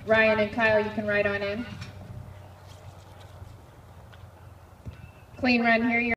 Ryan and Kyle, you can ride on in. Clean run here.